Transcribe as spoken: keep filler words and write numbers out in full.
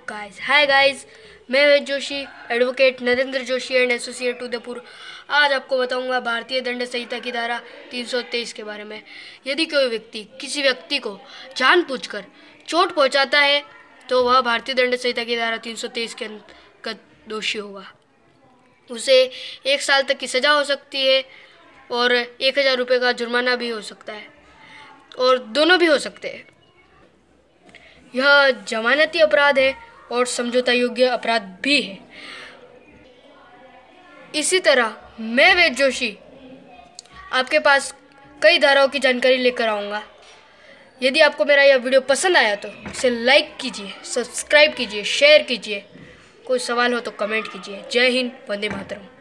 Guys hi guys मैं Ved Joshi advocate Narendra Joshi and associate Udaipur आज आपको बताऊंगा भारतीय दंड संहिता की धारा तीन सौ तेईस के बारे में। यदि कोई व्यक्ति किसी व्यक्ति को जानबूझकर चोट पहुंचाता है तो वह भारतीय दंड संहिता की धारा तीन सौ तेईस के अंतर्गत दोषी होगा। उसे एक साल तक की सज़ा हो सकती है और एक हज़ार रुपये का जुर्माना भी हो सकता है और दोनों भी हो सकते हैं। यह जमानती अपराध है और समझौता योग्य अपराध भी है। इसी तरह मैं वेद जोशी आपके पास कई धाराओं की जानकारी लेकर आऊँगा। यदि आपको मेरा यह वीडियो पसंद आया तो इसे लाइक कीजिए, सब्सक्राइब कीजिए, शेयर कीजिए। कोई सवाल हो तो कमेंट कीजिए। जय हिंद, वंदे मातरम।